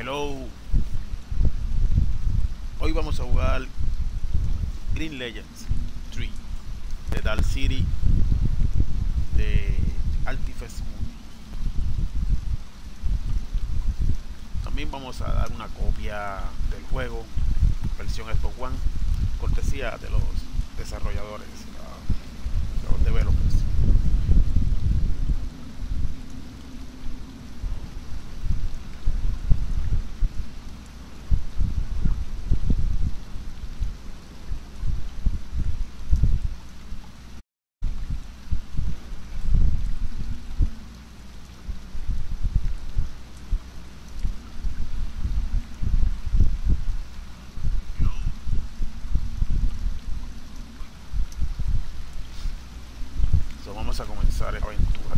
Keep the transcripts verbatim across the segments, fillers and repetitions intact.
Hello, hoy vamos a jugar Green Legends tres de Dark City de Artifact Movie. También vamos a dar una copia del juego, versión Xbox One, cortesía de los desarrolladores, uh, de los developers. So, vamos a comenzar esta aventura.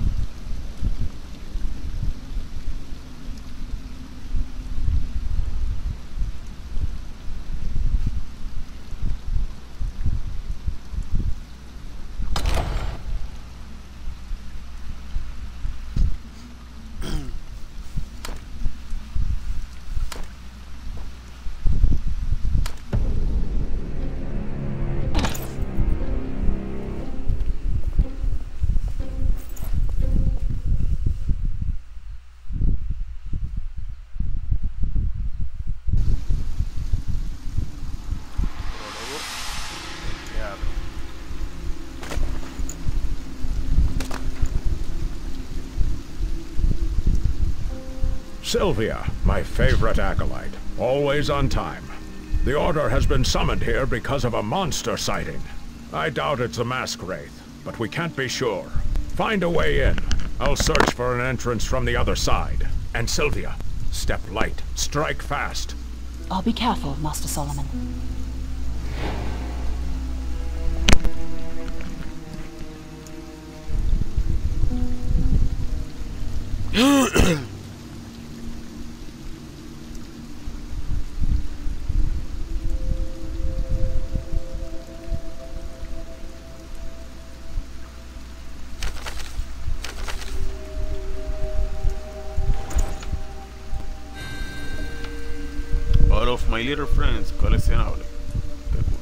Prólogo del teatro. Sylvia, my favorite acolyte, always on time. The Order has been summoned here because of a monster sighting. I doubt it's a mask wraith, but we can't be sure. Find a way in. I'll search for an entrance from the other side. And Sylvia, step light, strike fast. I'll be careful, Master Solomon. All of my little friends coleccionable. Qué cool.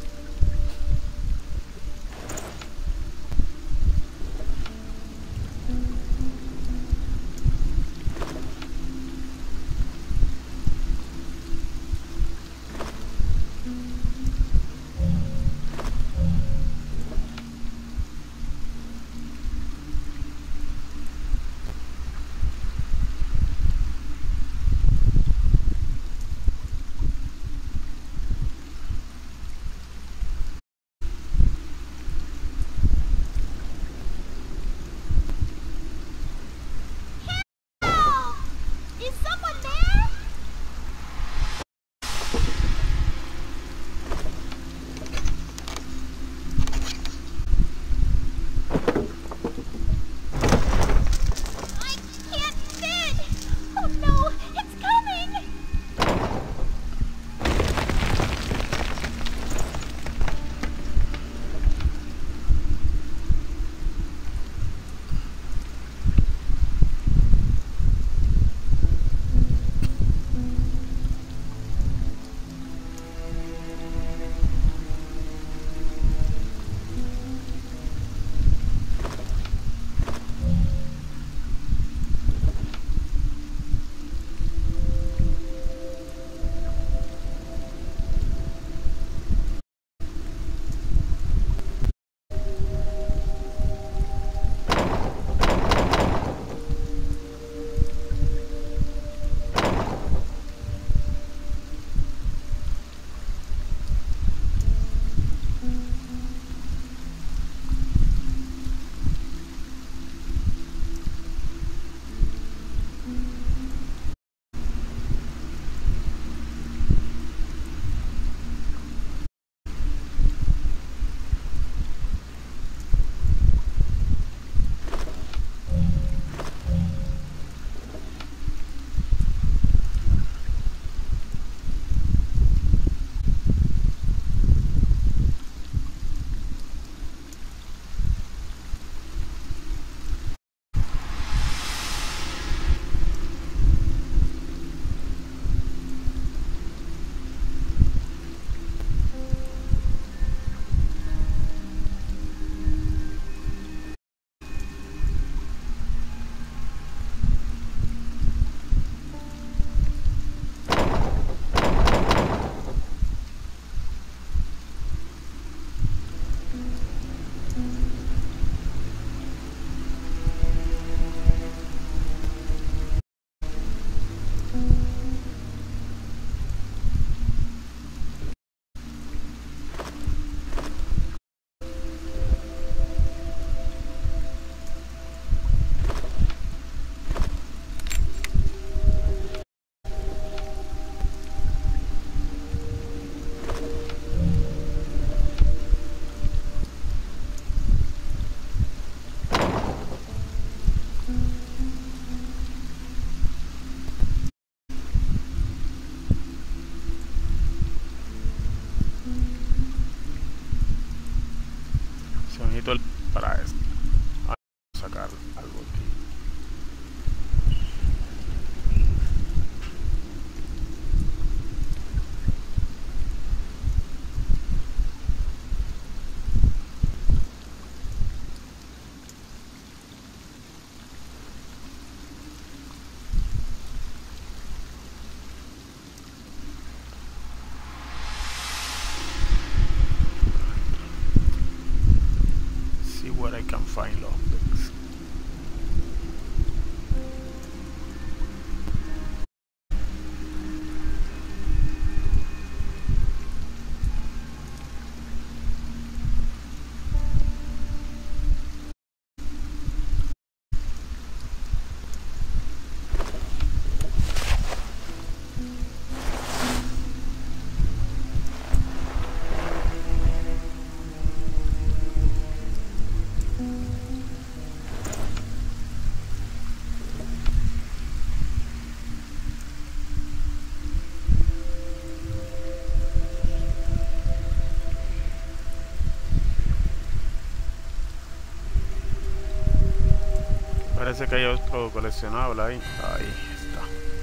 Parece que hay otro coleccionable ahí. Ahí está.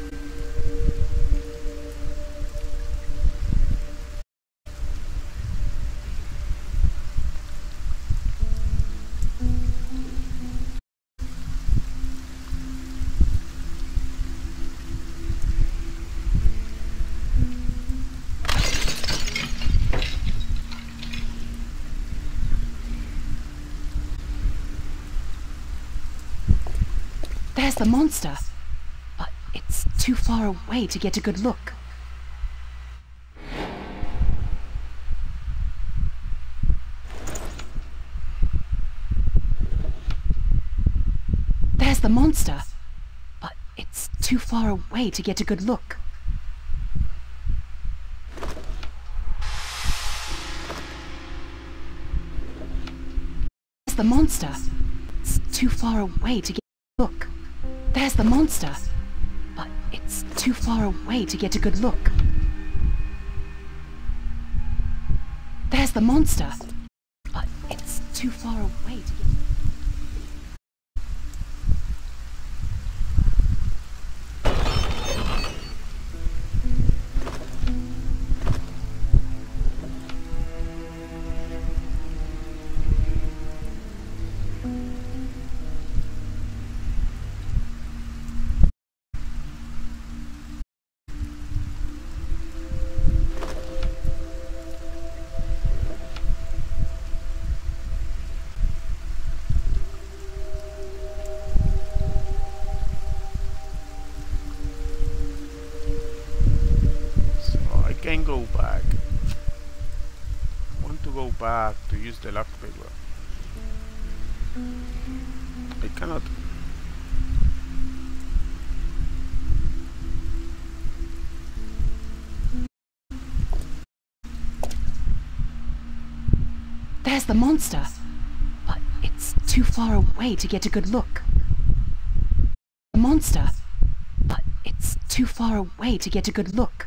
There's the monster, but it's too far away to get a good look. There's the monster, but it's too far away to get a good look. There's the monster. It's too far away to get a look. There's the monster, but it's too far away to get a good look. There's the monster, but it's too far away to get... Can go back. I want to go back to use the left trigger. I cannot. There's the monster, but it's too far away to get a good look. The monster, but it's too far away to get a good look.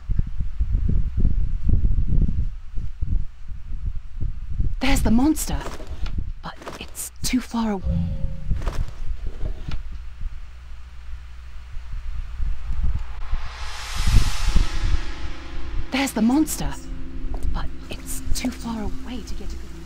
There's the monster, but it's too far away. There's the monster, but it's too far away to get a good look.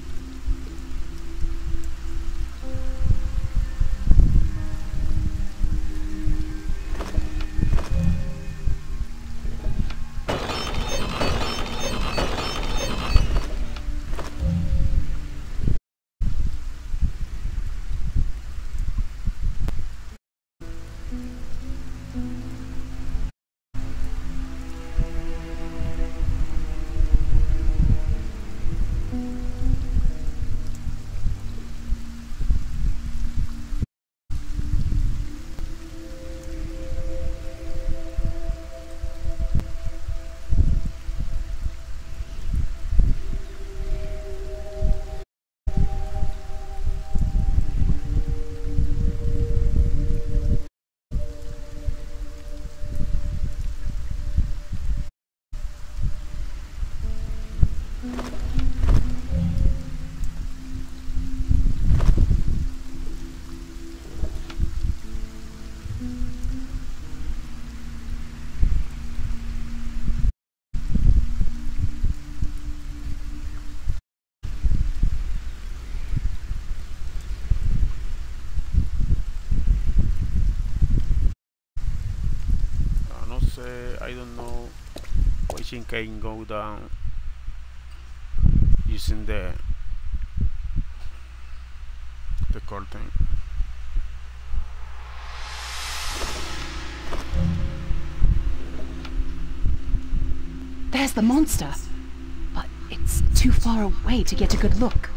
I don't know which can go down using the the curtain. There's the monster, but it's too far away to get a good look.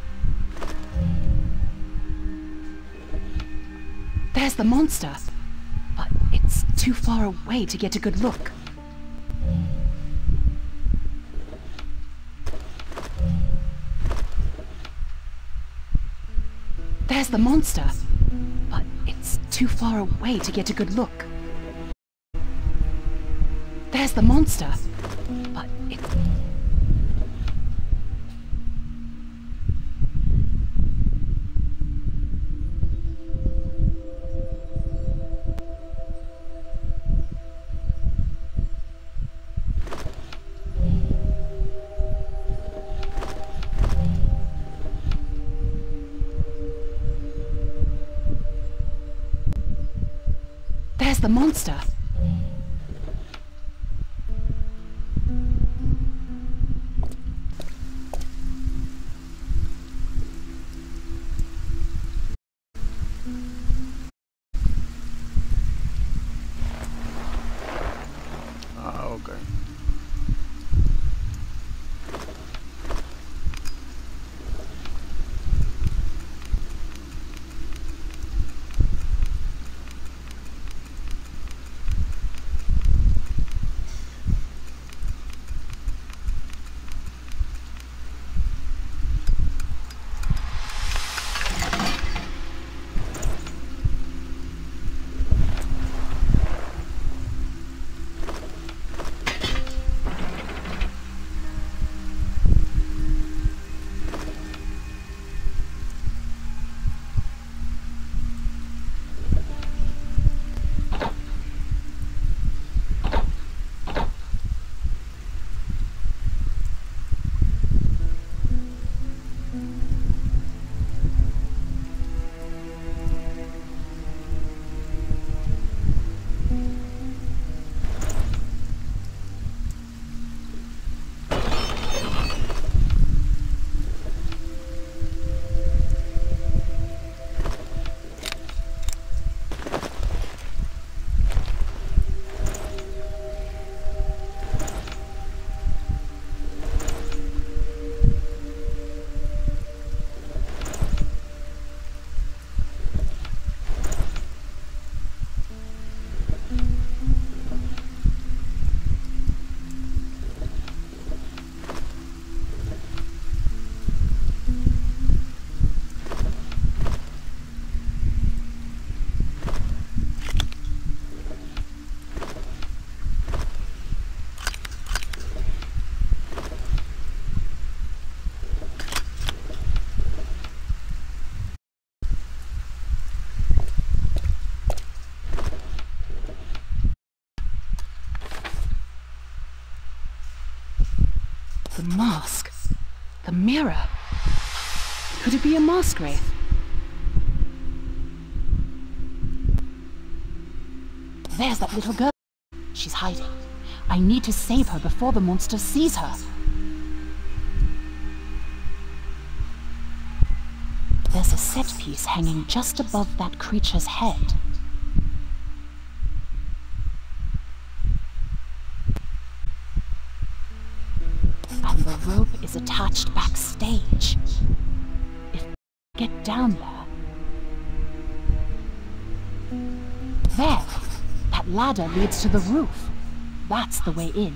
There's the monster, but it's too far away to get a good look. There's the monster, but it's too far away to get a good look. There's the monster, but it's... There's the monster. Ah, okay. The mask. The mirror. Could it be a mask wraith? There's that little girl. She's hiding. I need to save her before the monster sees her. There's a set piece hanging just above that creature's head. And the rope is attached backstage. If I get down there... There! That ladder leads to the roof. That's the way in.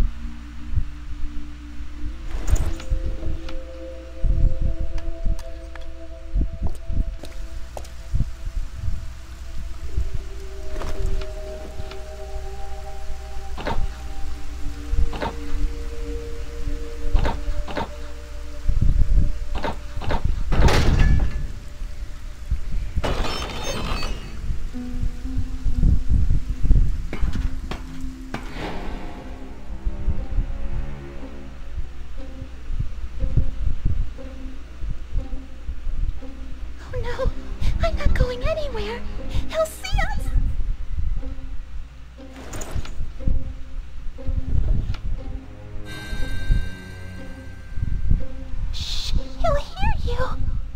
Anywhere. He'll see us. Shh, he'll hear you.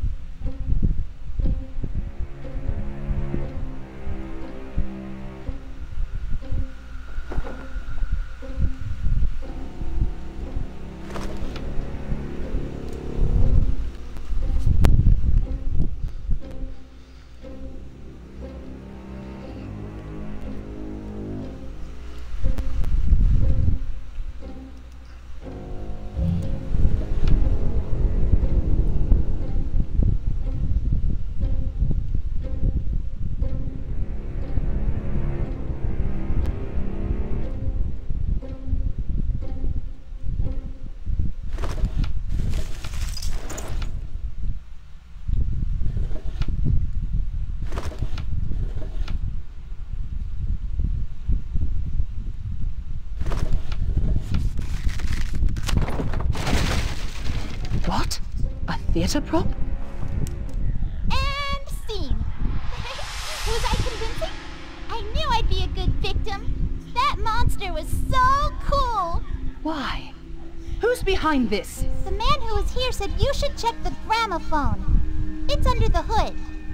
What? A theater prop? And scene. Was I convincing? I knew I be a good victim. That monster was so cool. Why? Who's behind this? The man who was here said you should check the gramophone. It's under the hood.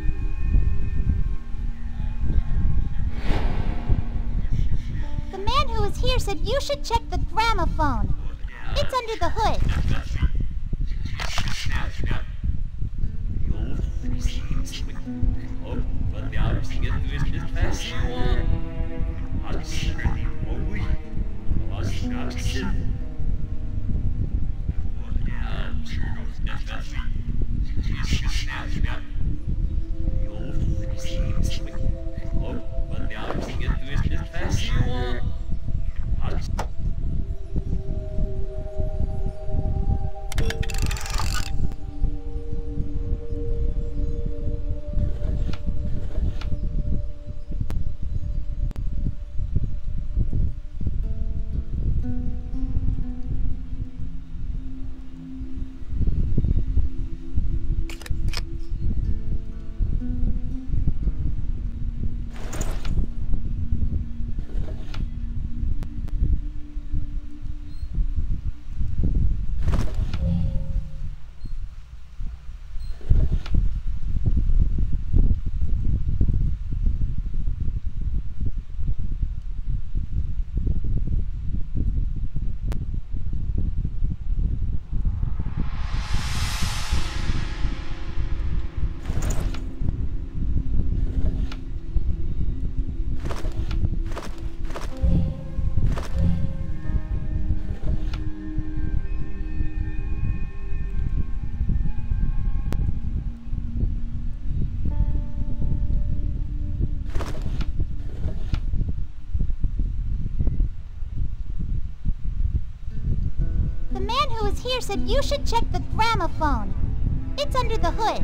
The man who was here said you should check the gramophone. It's under the hood. The man who was here said you should check the gramophone. It's under the hood.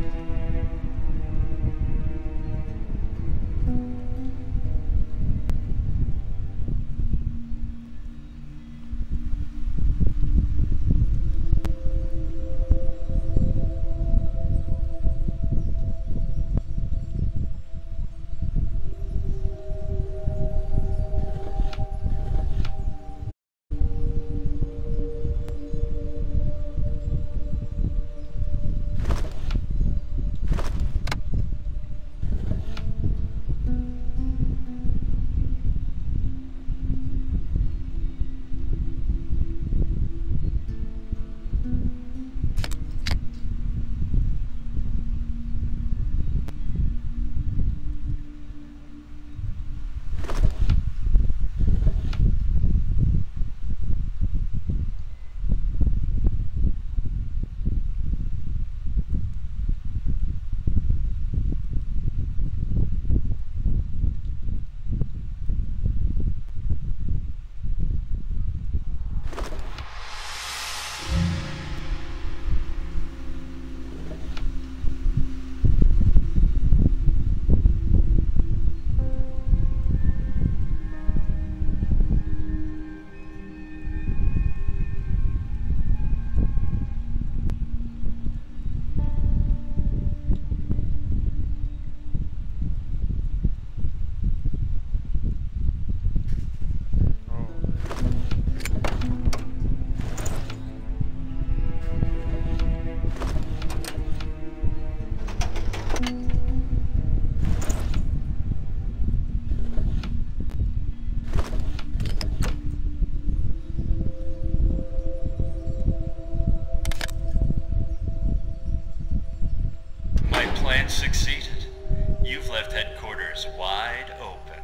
Succeeded. You've left headquarters wide open.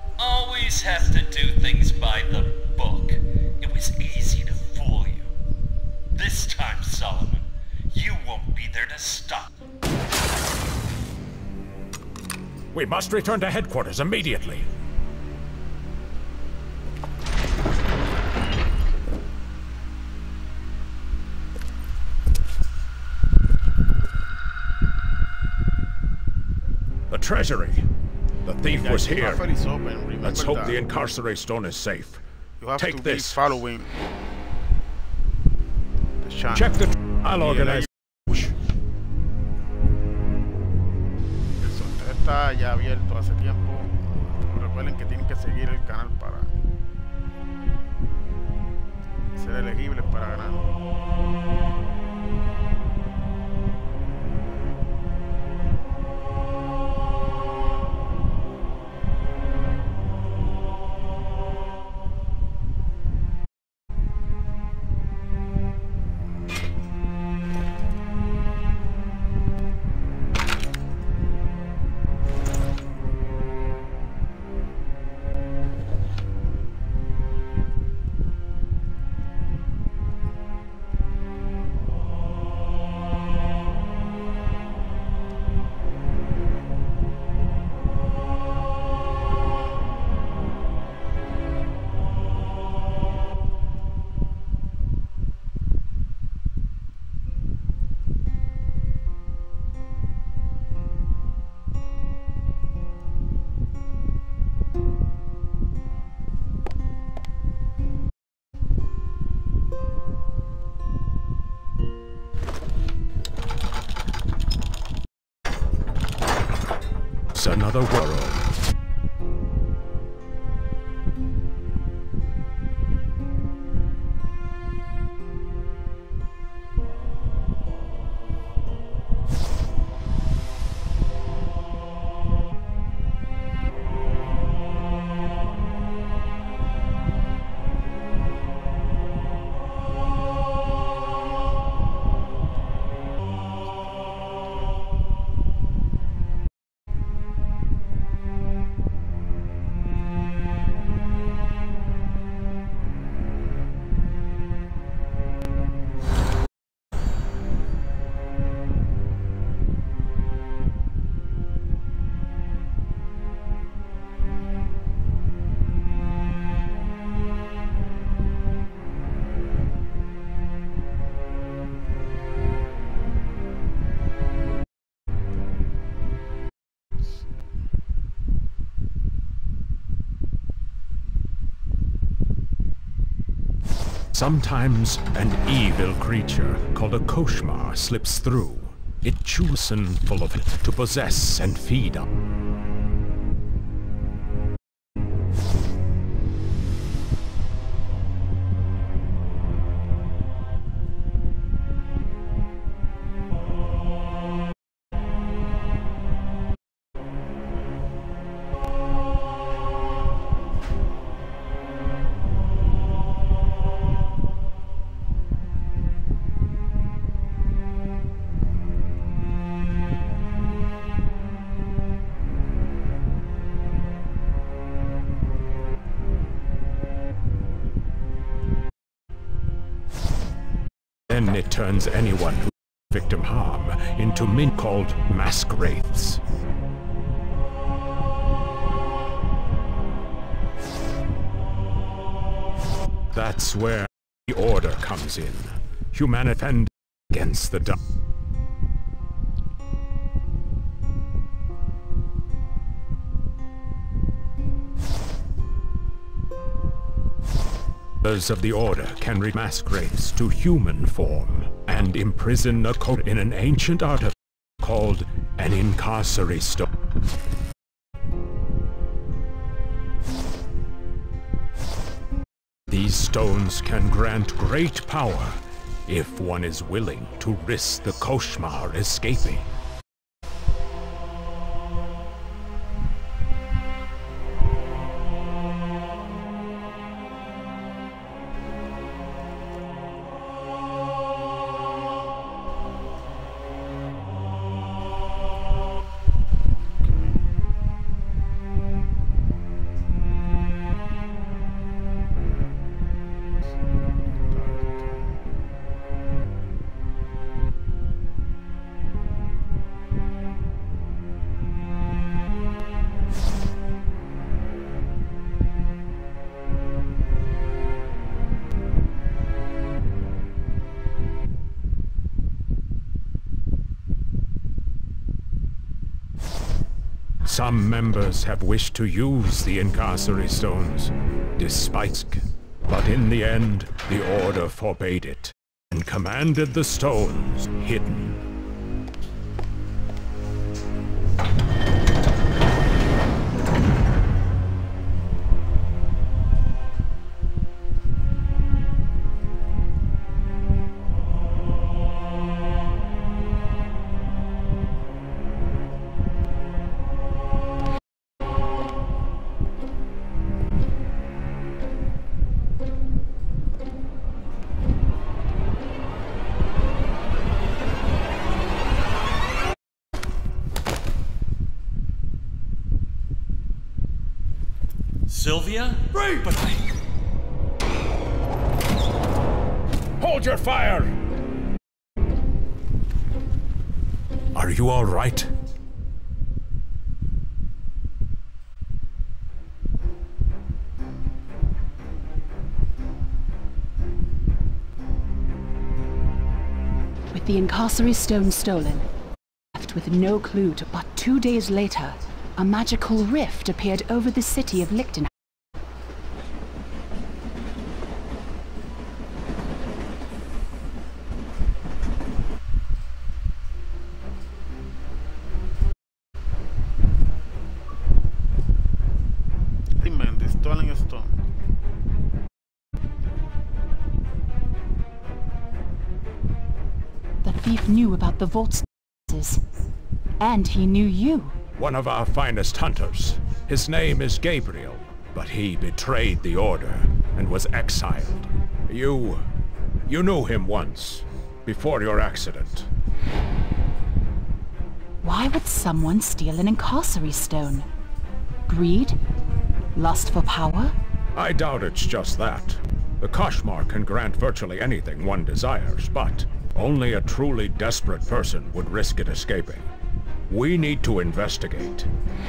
Always have to do things by the book. It was easy to fool you. This time, Solomon, you won't be there to stop. We must return to headquarters immediately. Treasury. The thief was here. Let's hope the incarcerate stone is safe. Take this. Following the channel. Check the. I'll organize. Eso está ya abierto hace tiempo. Recuerden que tienen que seguir el canal para ser elegibles para ganar. It's another world. Sometimes an evil creature called a Koshmar slips through. It chews and full of it to possess and feed on. Then it turns anyone who victim harm into men called mask wraiths. That's where the Order comes in. Humanity defend against the dark. Members of the Order can read mask wraiths to human form and imprison a code in an ancient artifact called an Incarcery Stone. These stones can grant great power if one is willing to risk the Koshmar escaping. Some members have wished to use the Incarcery Stones, despite... But in the end, the Order forbade it, and commanded the stones hidden. Sylvia? Right! But I... Hold your fire! Are you all right? With the Incarcery Stone stolen, left with no clue to, but two days later, a magical rift appeared over the city of Lichtenheim. Dime, the Stolen Stone. The thief knew about the vaults, and he knew you. One of our finest hunters. His name is Gabriel, but he betrayed the Order and was exiled. You... you knew him once, before your accident. Why would someone steal an Incarcery Stone? Greed? Lust for power? I doubt it's just that. The Koshmar can grant virtually anything one desires, but only a truly desperate person would risk it escaping. We need to investigate.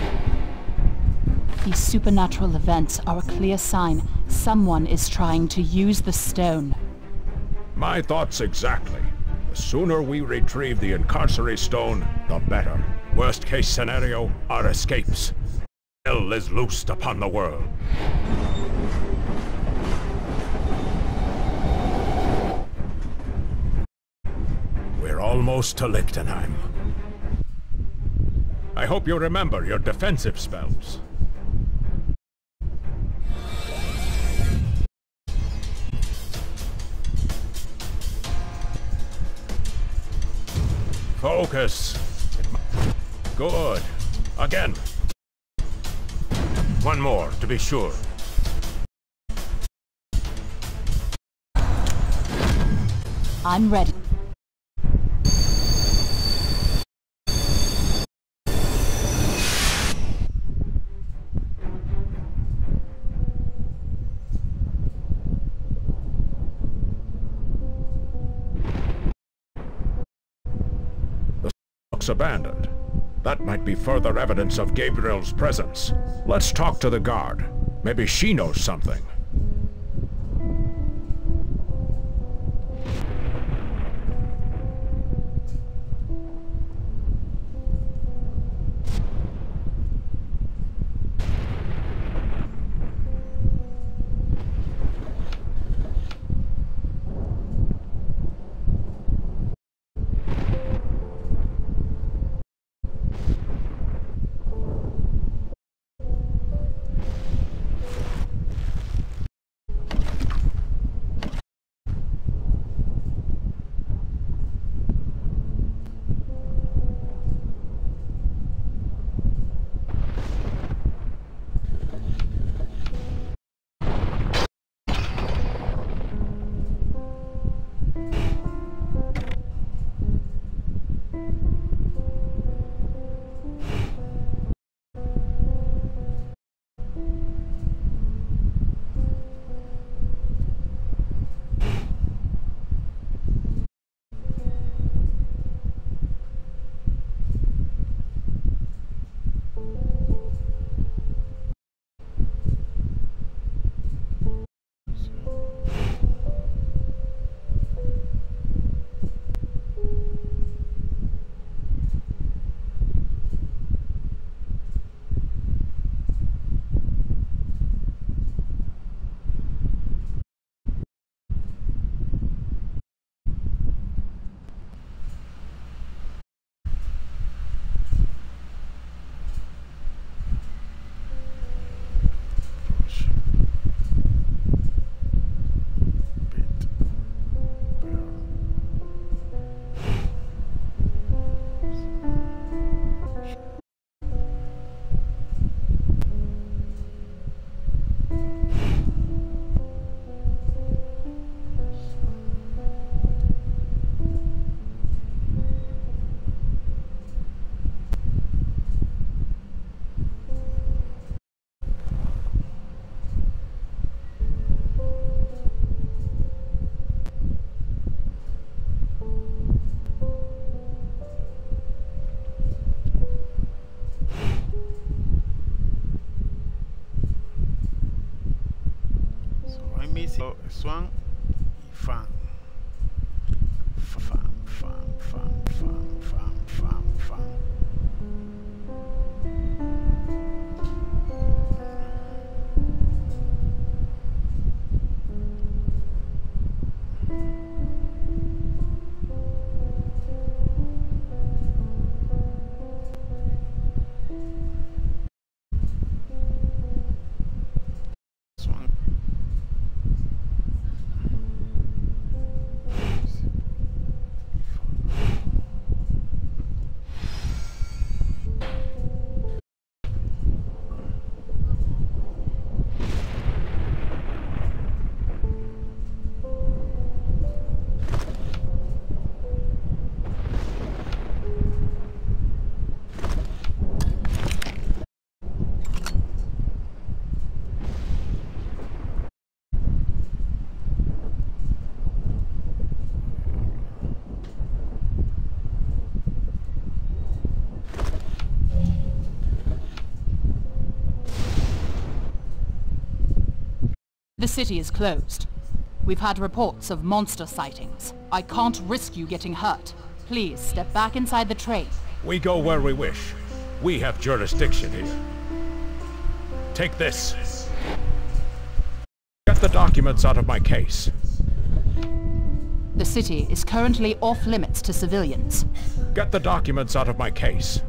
These supernatural events are a clear sign someone is trying to use the stone. My thoughts exactly. The sooner we retrieve the Incarcery Stone, the better. Worst case scenario, our escapes. Hell is loosed upon the world. We're almost to Lichtenheim. I hope you remember your defensive spells. Focus. Good. Again. One more, to be sure. I'm ready. Abandoned. That might be further evidence of Gabriel's presence. Let's talk to the guard. Maybe she knows something. sigue Swan y Fan. Fan, fan, fan, fan, fan, fan, fan. The city is closed. We've had reports of monster sightings. I can't risk you getting hurt. Please step back inside the train. We go where we wish. We have jurisdiction here. Take this. Get the documents out of my case. The city is currently off limits to civilians. Get the documents out of my case.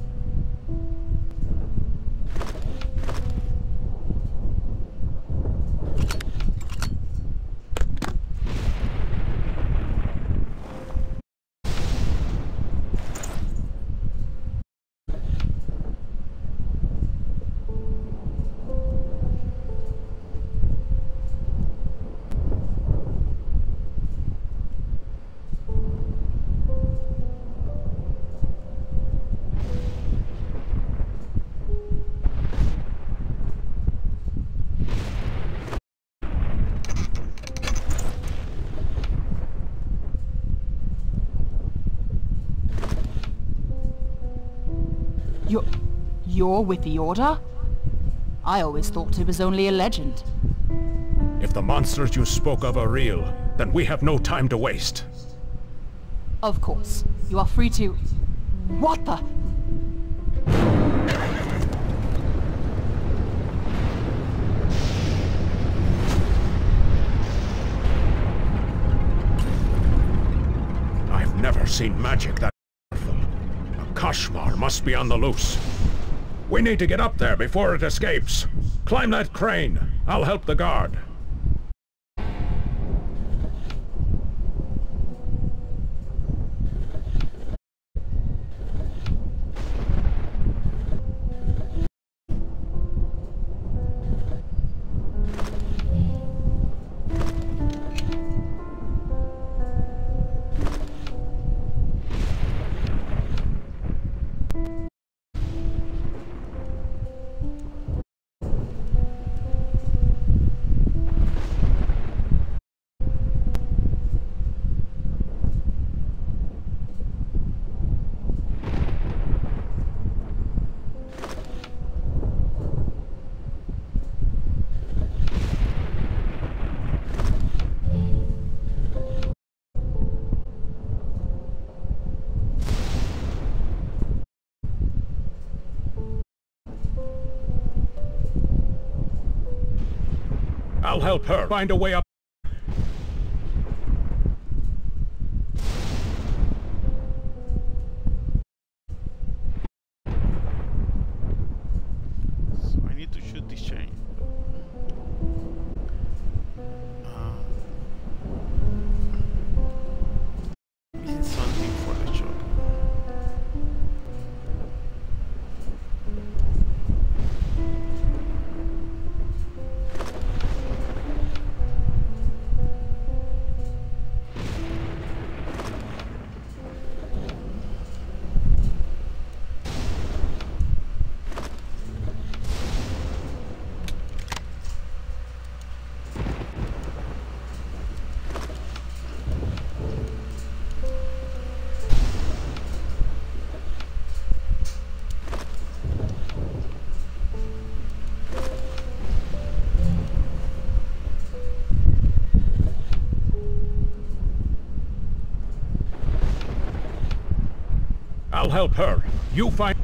You're... you're with the Order? I always thought it was only a legend. If the monsters you spoke of are real, then we have no time to waste. Of course. You are free to... What the... I've never seen magic that powerful. A Kashmar must be on the loose. We need to get up there before it escapes. Climb that crane. I'll help the guard. I'll help her find a way up. So I need to shoot this chain. Uh, missing something for the shot. help her. You find...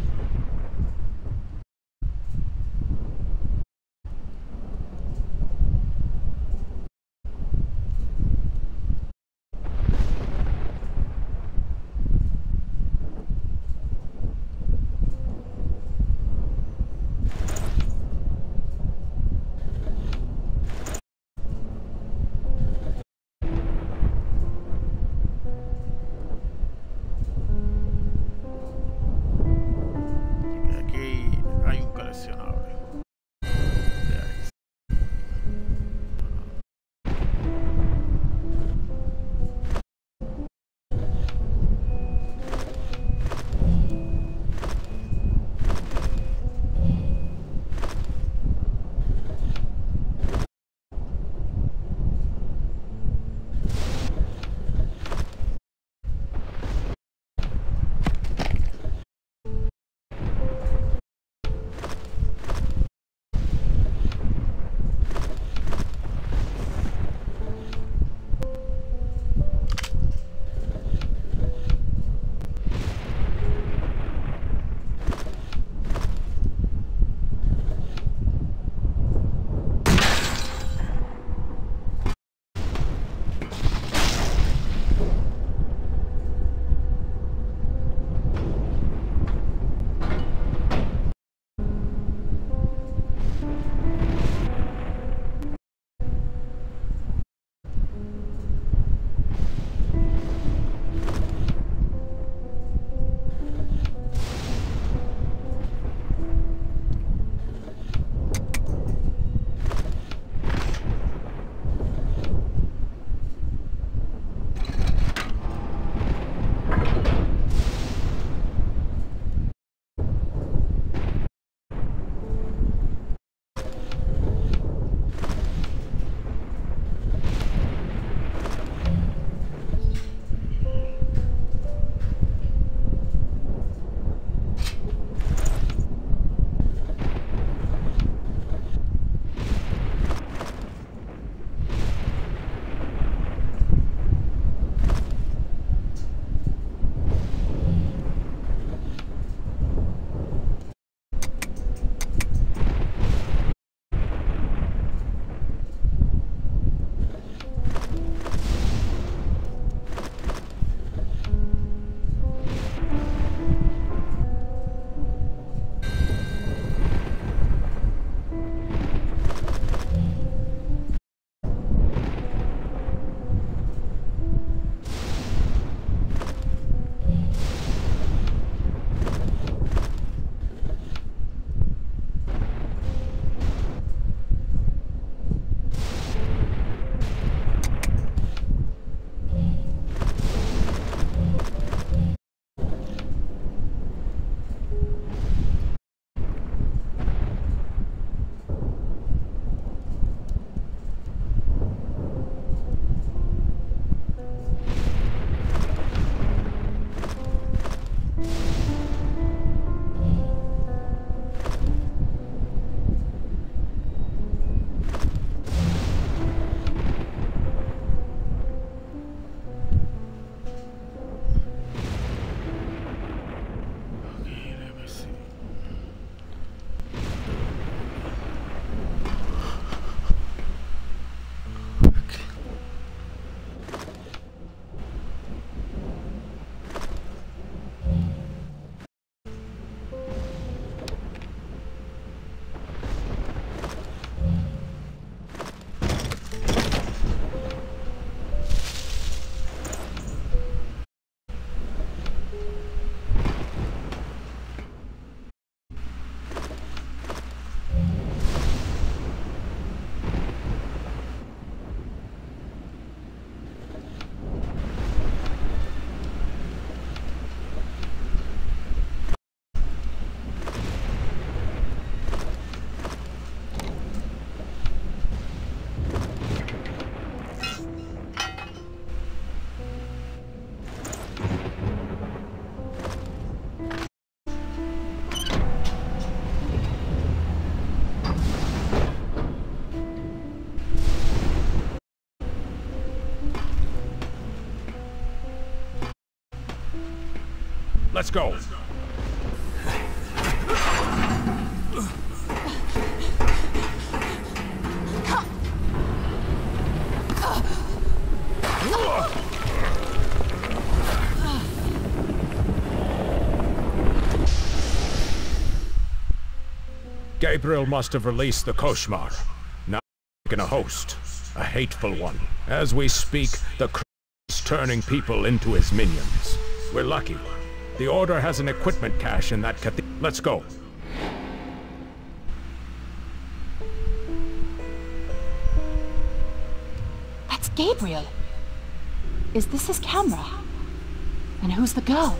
Let's go. Let's go. Gabriel must have released the Koshmar. Now in a host, a hateful one. As we speak, the Kree is turning people into his minions. We're lucky. The Order has an equipment cache in that cathedral. Let's go. That's Gabriel. Is this his camera? And who's the girl?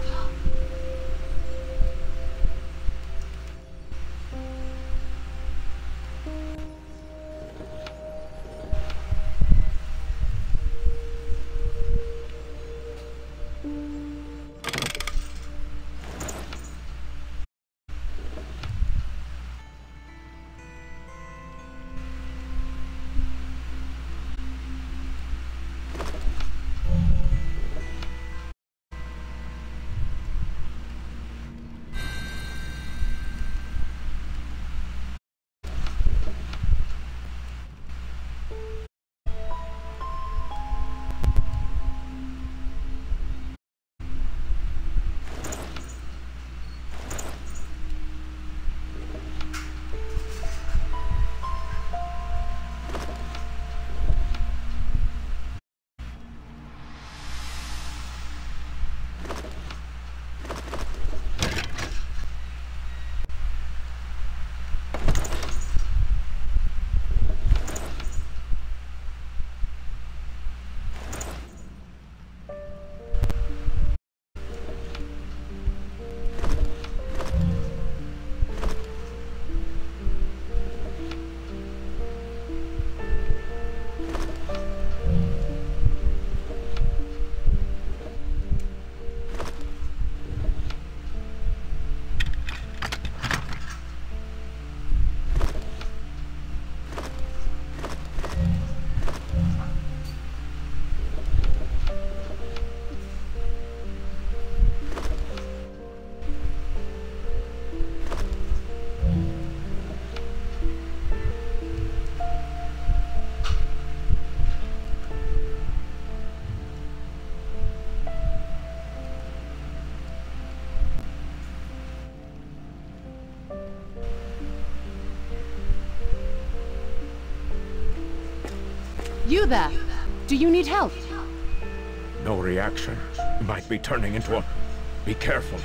You there! Do you need help? No reaction. You might be turning into a... Be careful.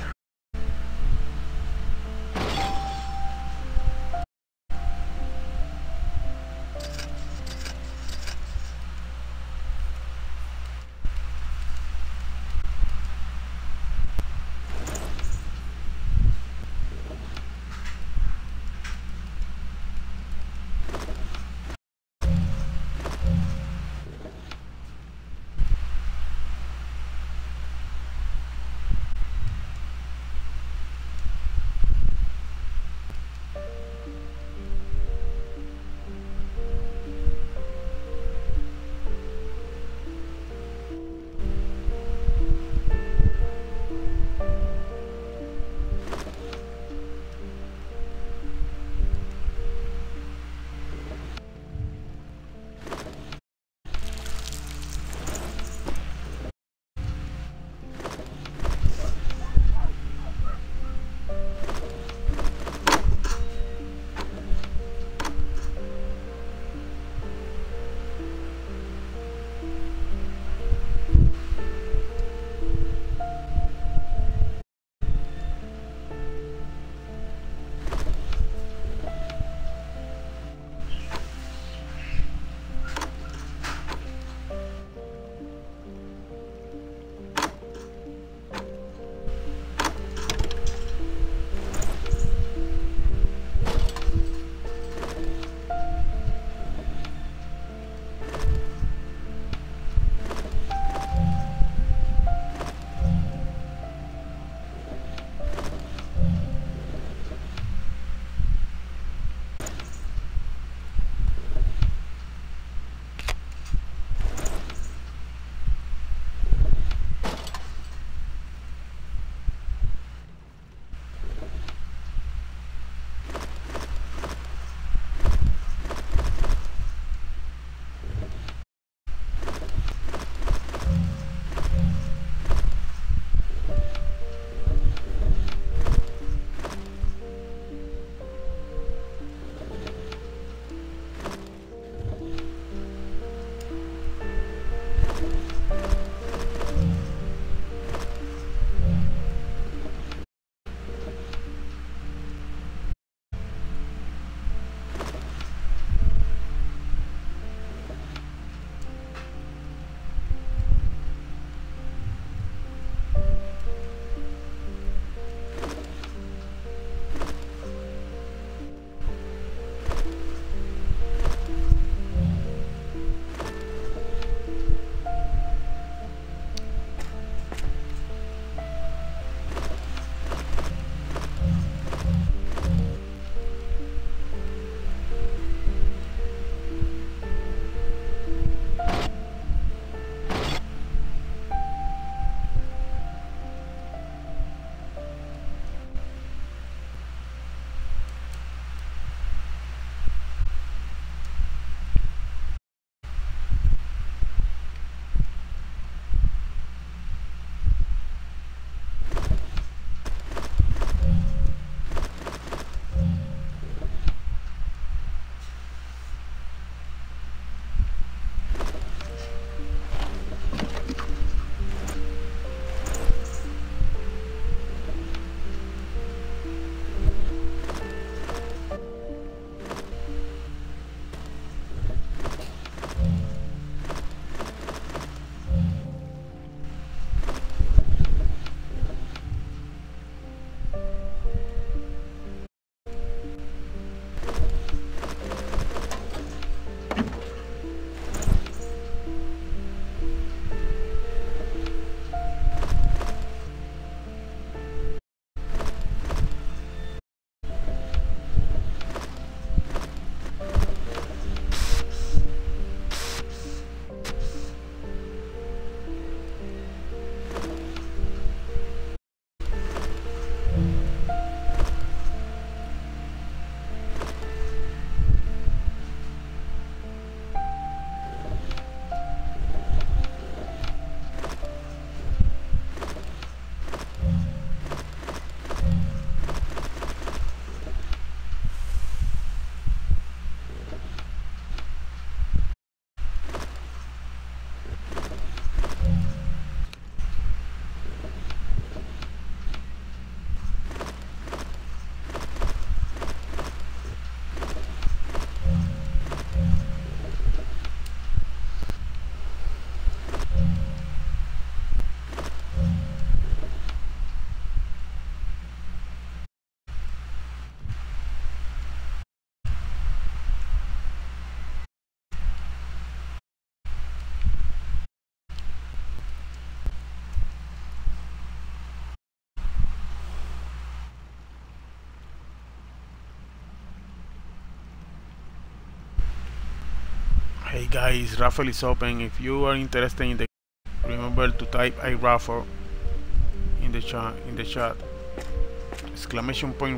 Hey guys, raffle is open. If you are interested in the, remember to type a raffle in the chat. In the chat, exclamation point.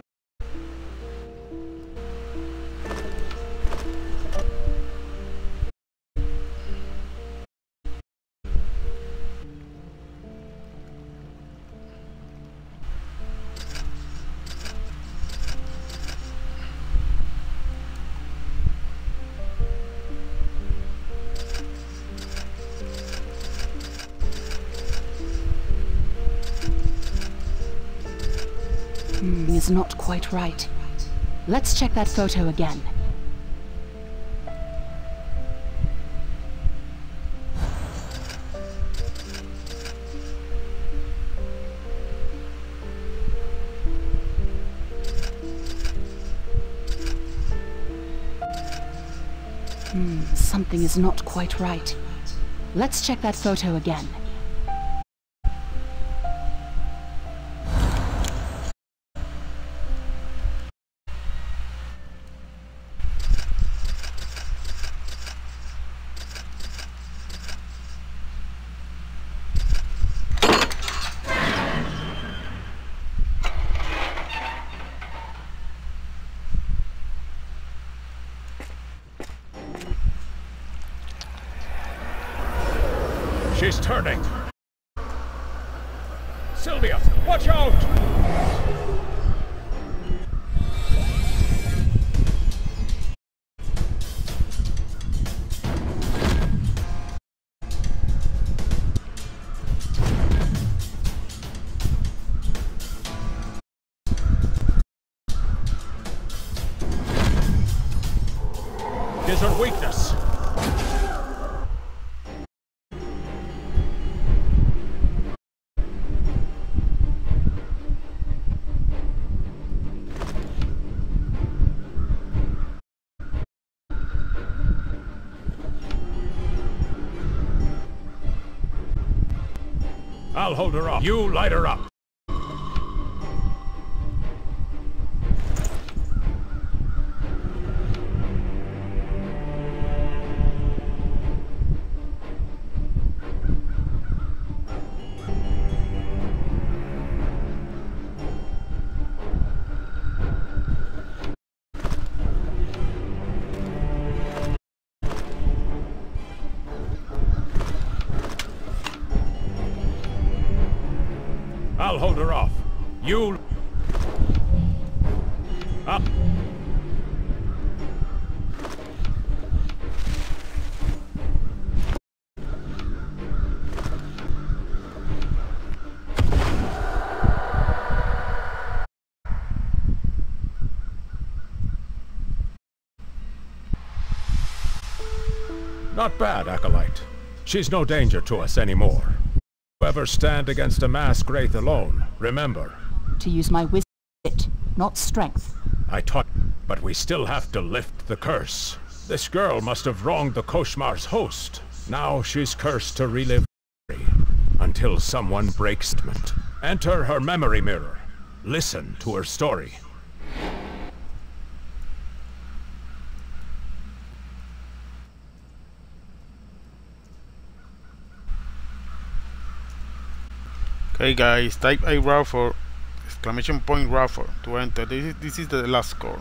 Is not quite right. Let's check that photo again. Hmm, something is not quite right. Let's check that photo again. She's turning. Sylvia, watch out! Is her weakness. I'll hold her up. You light her up. I'll hold her off. You... Up. Not bad, Acolyte. She's no danger to us anymore. Ever stand against a mask wraith alone, remember. To use my wit, not strength. I taught, but we still have to lift the curse. This girl must have wronged the Koshmar's host. Now she's cursed to relive until someone breaks it. Enter her memory mirror. Listen to her story. Okay guys, type a raffle, exclamation point raffle to enter. This is, this is the last score.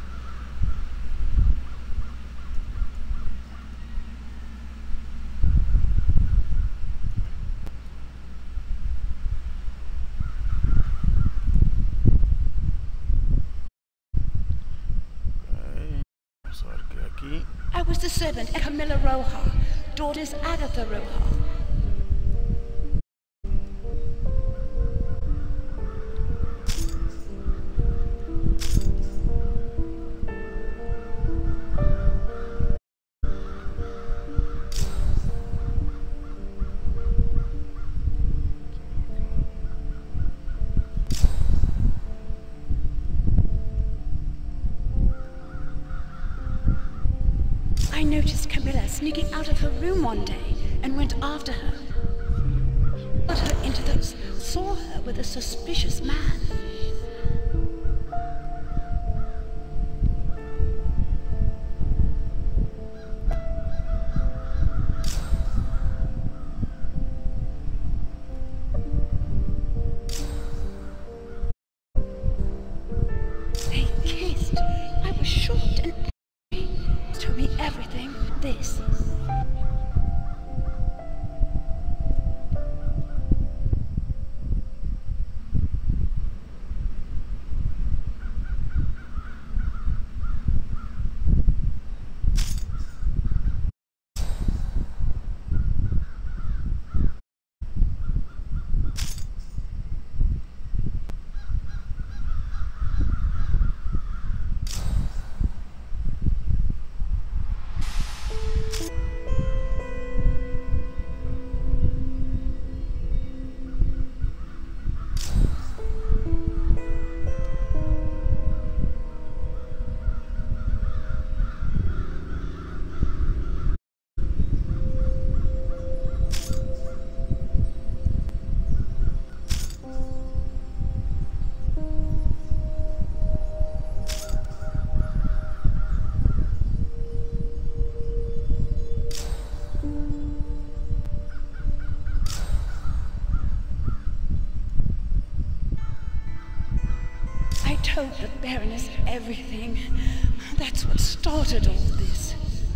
Okay. Vamos a ver qué aquí. I was the servant Camilla Roja, daughters Agatha Roja. I noticed Camilla sneaking out of her room one day and went after her. Got her into the... saw her with a suspicious man. told the Baroness everything. That's what started all this.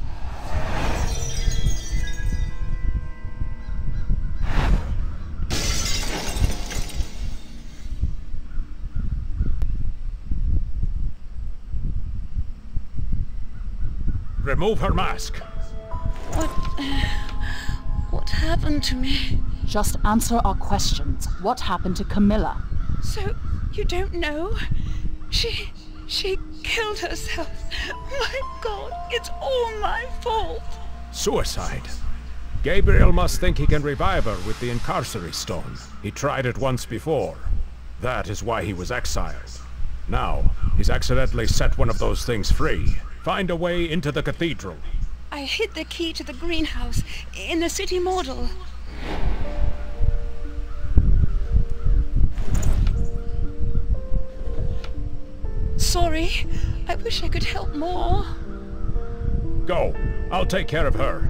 Remove her mask. What... what happened to me? Just answer our questions. What happened to Camilla? So, you don't know? She... she killed herself. My God, it's all my fault. Suicide. Gabriel must think he can revive her with the Incarcery Stone. He tried it once before. That is why he was exiled. Now, he's accidentally set one of those things free. Find a way into the cathedral. I hid the key to the greenhouse in the city model. Sorry, I wish I could help more. Go. I'll take care of her.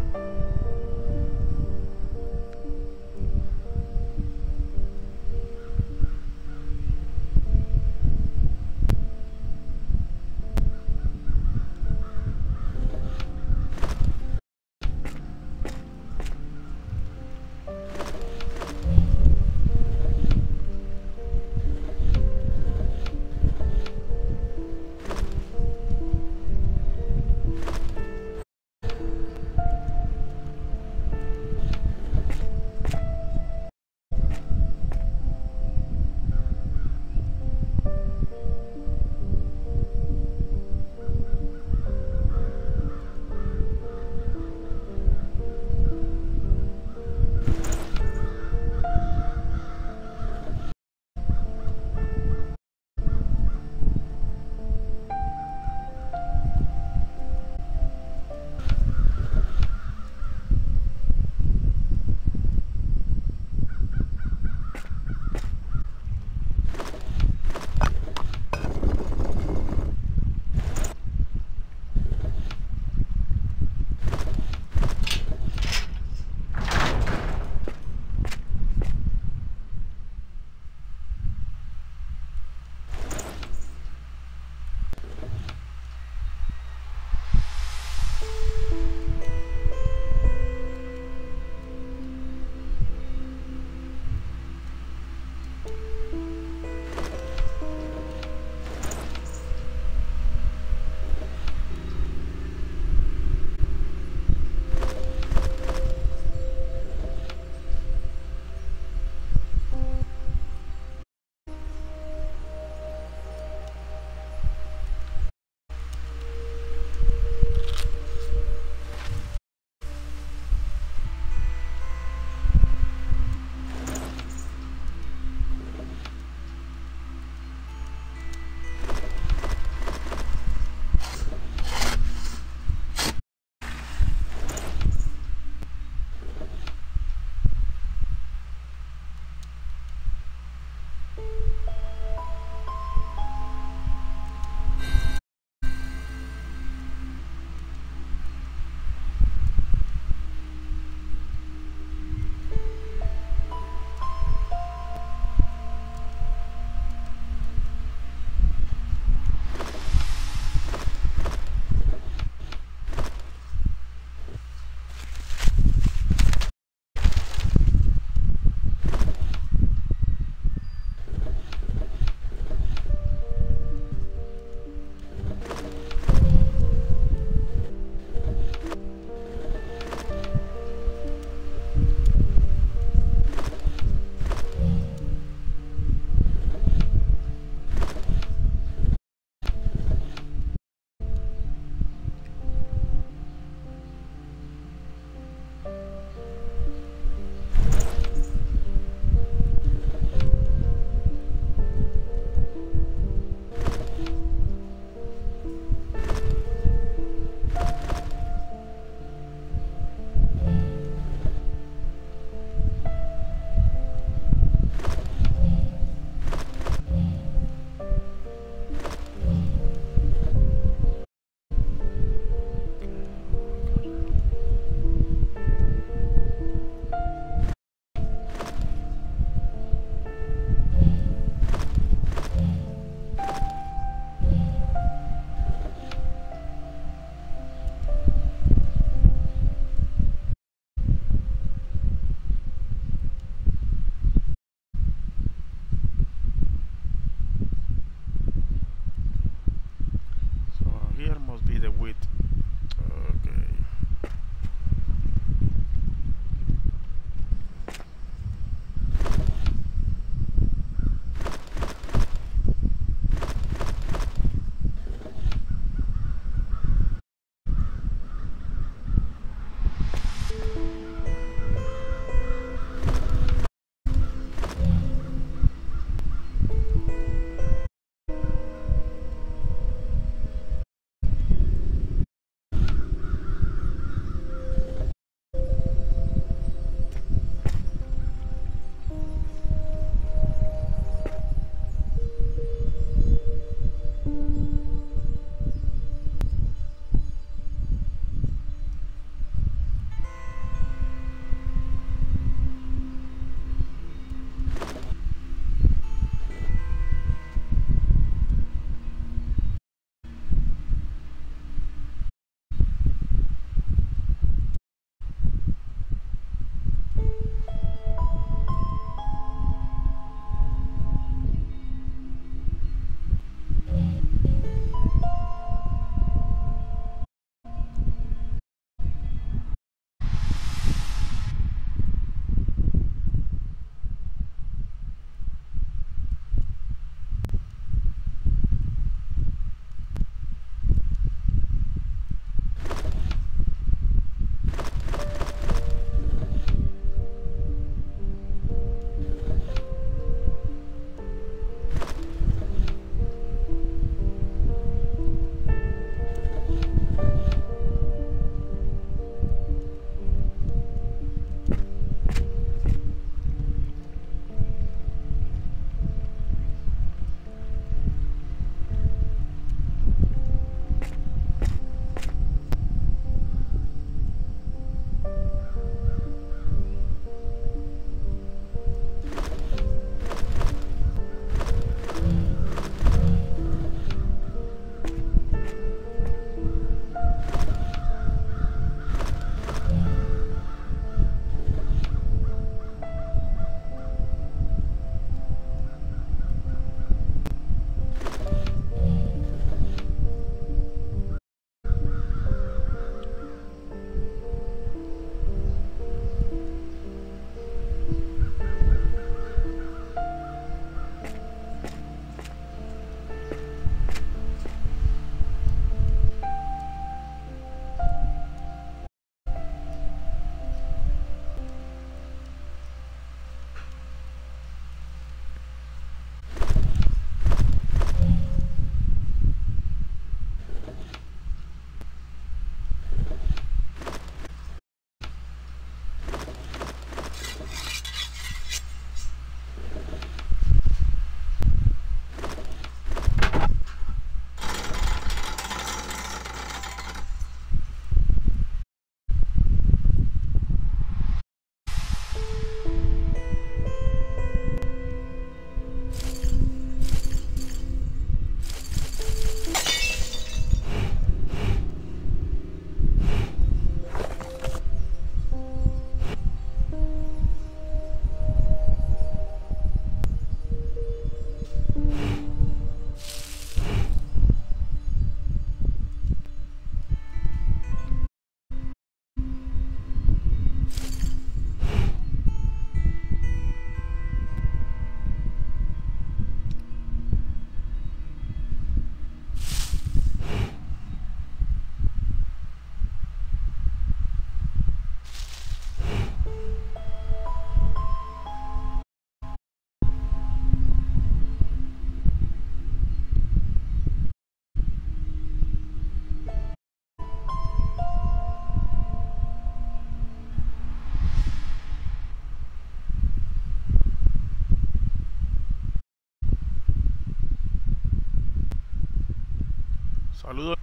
Saludos.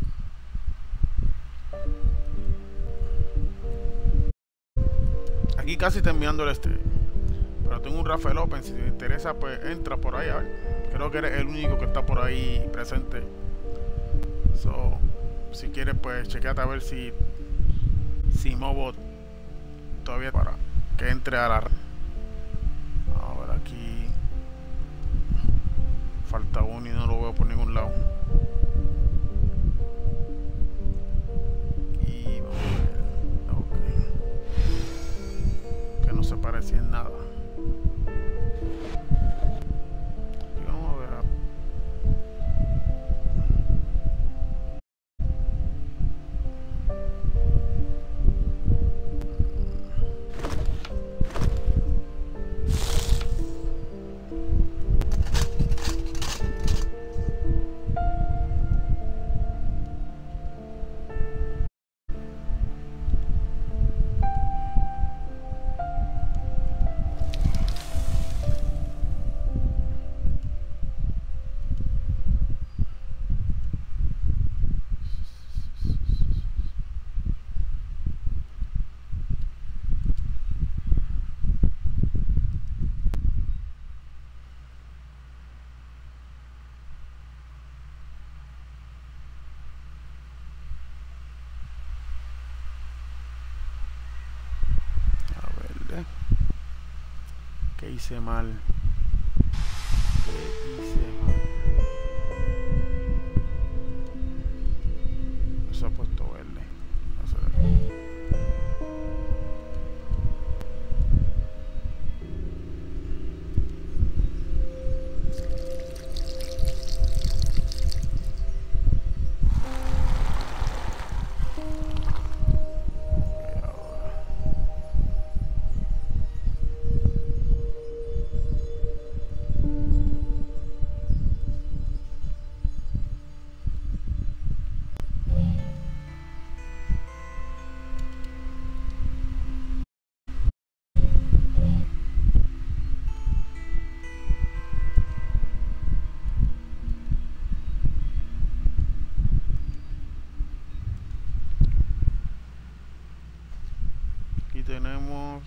Aquí casi terminando el este. Pero tengo un Rafael Open. Si te interesa, pues entra por ahí. A ver. Creo que eres el único que está por ahí presente. So, si quieres, pues chequeate a ver si si Mobot todavía para que entre a la. A ver, aquí falta uno y no lo veo por ningún lado. Y vamos a ver. Ok. Que no se parecía en nada. Y vamos a ver. A... ¿Qué hice mal? ¿Qué hice mal? Se ha puesto verde. Vamos a ver. Aquí tenemos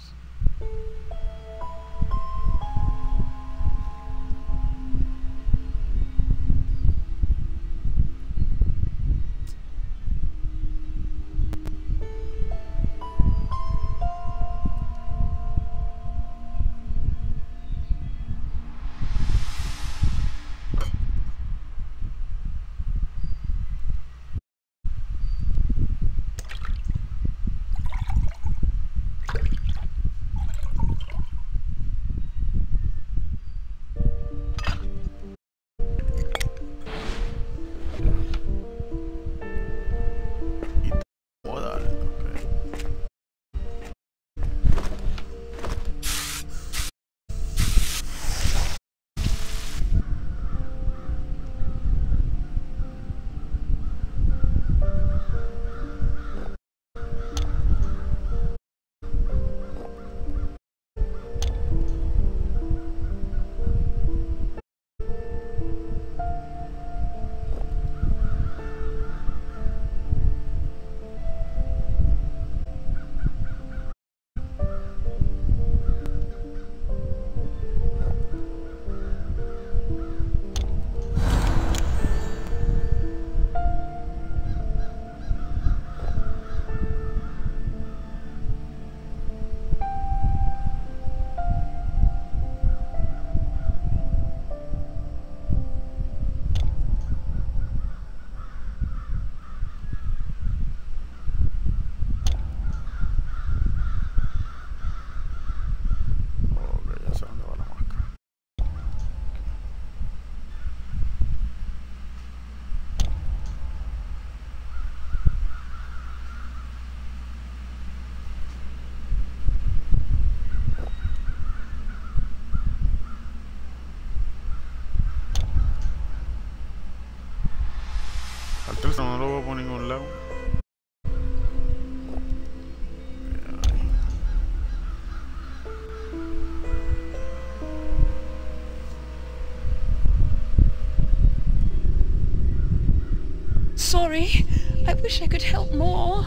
sorry. I wish I could help more.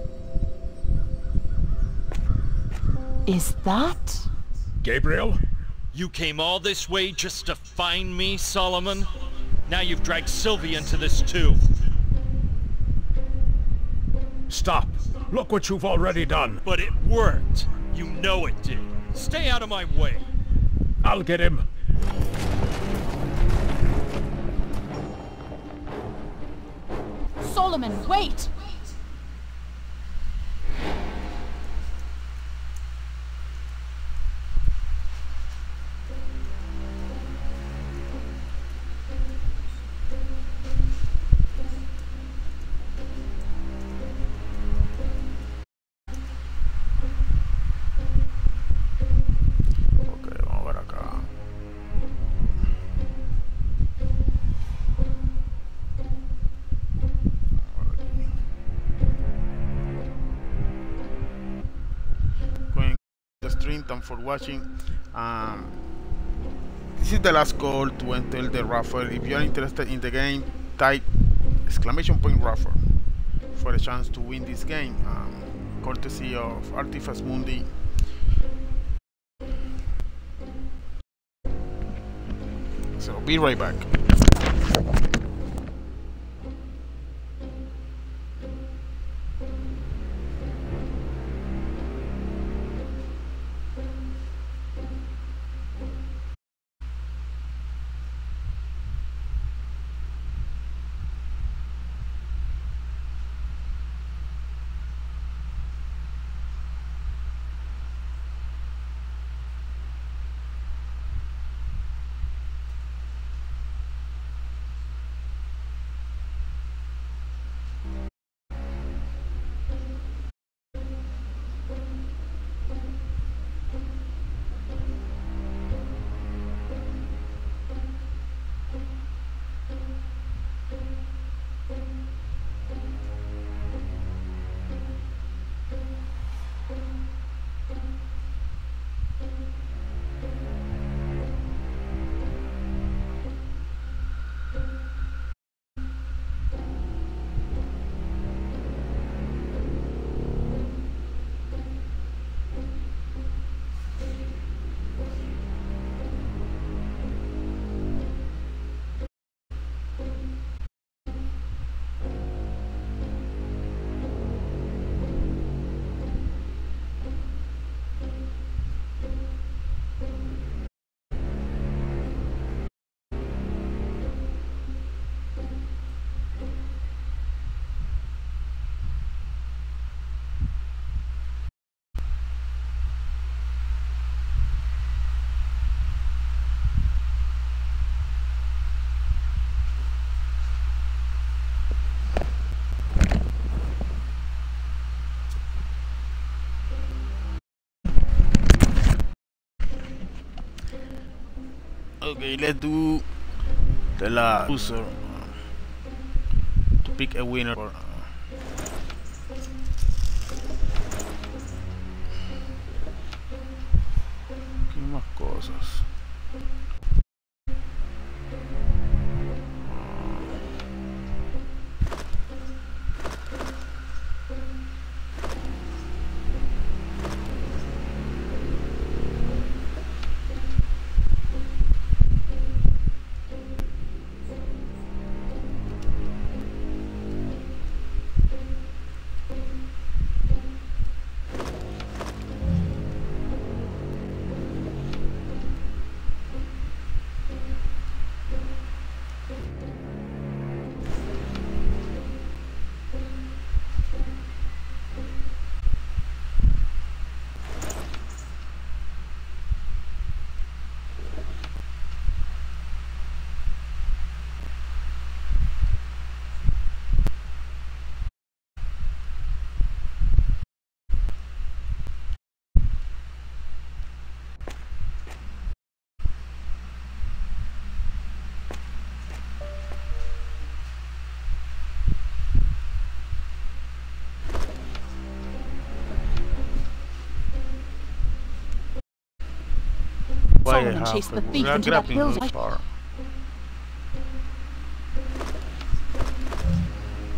Is that... Gabriel? You came all this way just to find me, Solomon? Now you've dragged Sylvia into this too. Stop. Look what you've already done. But it worked. You know it did. Stay out of my way. I'll get him. Solomon, wait! Thanks for watching. Um, this is the last call to enter the raffle. If you are interested in the game, type exclamation point raffle for a chance to win this game, um, courtesy of Artifex Mundi. So be right back. Okay, let's do the last user to pick a winner. For, uh, ¿Qué más cosas? Solomon chased the thief into that hills.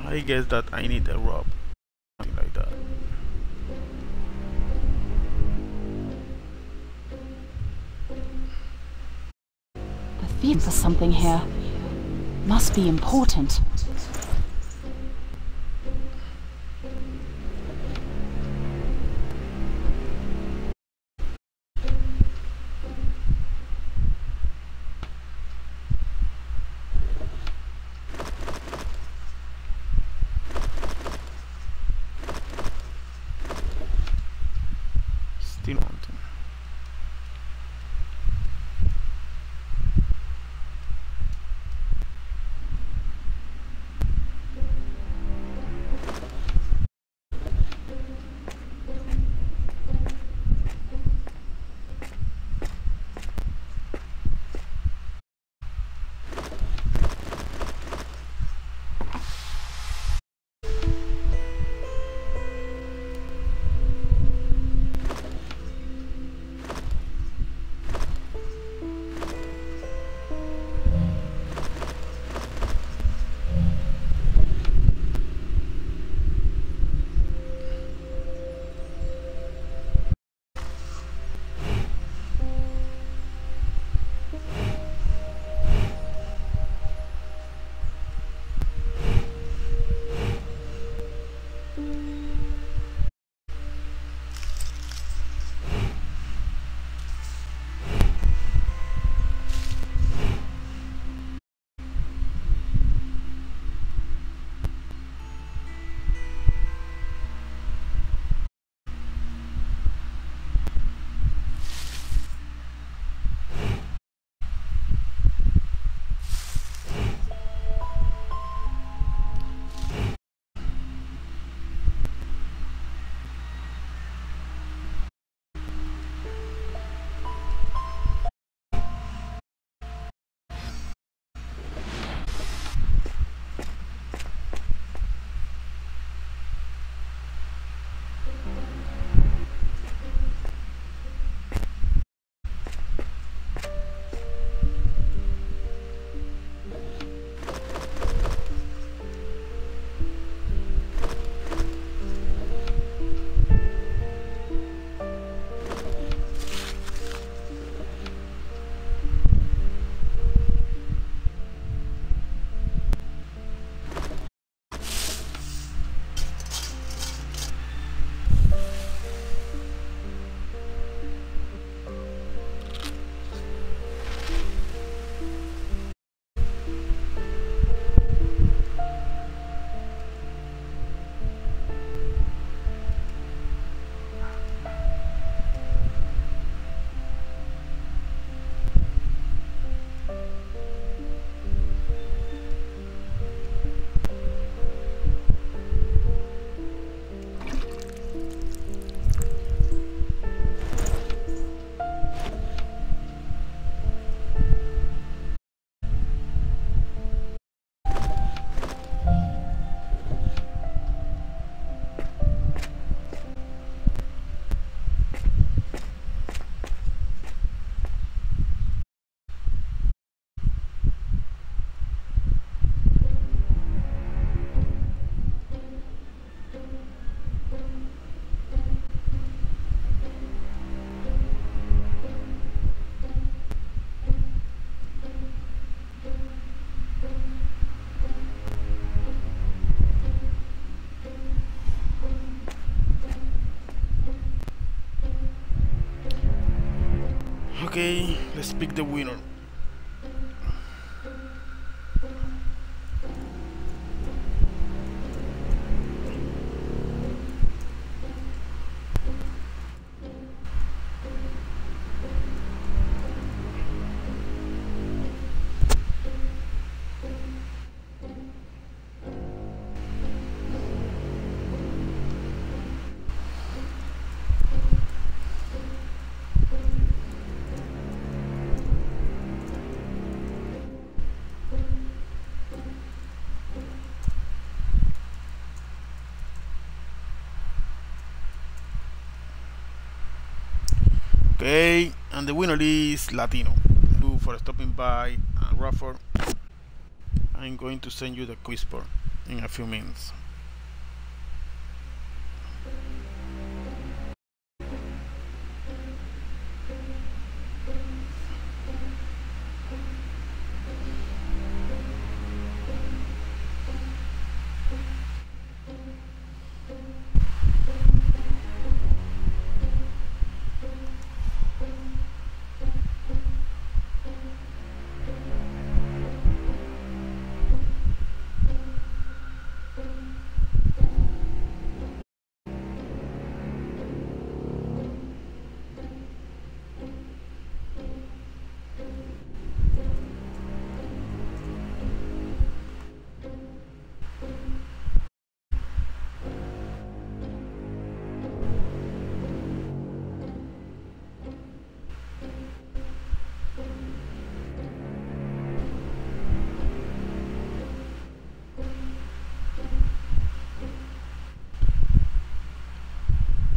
I guess that I need a rope, something like that. The theme for something here. Must be important. Still wanting. Okay, let's pick the winner. Okay, and the winner is Latino. Thank you for stopping by, and Rafford, I'm going to send you the quiz board. in a few minutes.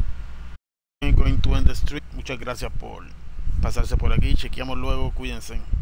Going to end the stream. Muchas gracias por pasarse por aquí. Chequeamos luego. Cuídense.